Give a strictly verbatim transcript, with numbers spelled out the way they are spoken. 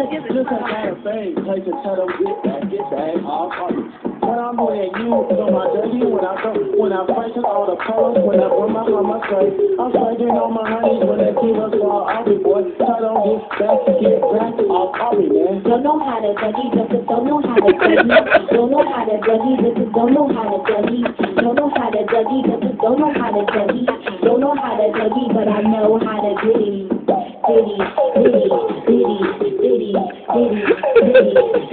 Just a kind of thing, take a cut them, get back, get back, all parties. When I'm with you, on my dirty, when I go, when I'm fighting all the colors, when I put my mama say, I'm fighting on my honey, when they keep us all out, boy, I don't get back, get back, all party, man. Don't know how to Dougie, just don't know how to Dougie. Don't know how to Dougie, just don't know how to Dougie. Don't know how to Dougie, just don't know how to Dougie. Don't know how to Dougie, but I know how to Diddy. Diddy, Diddy, Diddy, Diddy, Diddy, Diddy.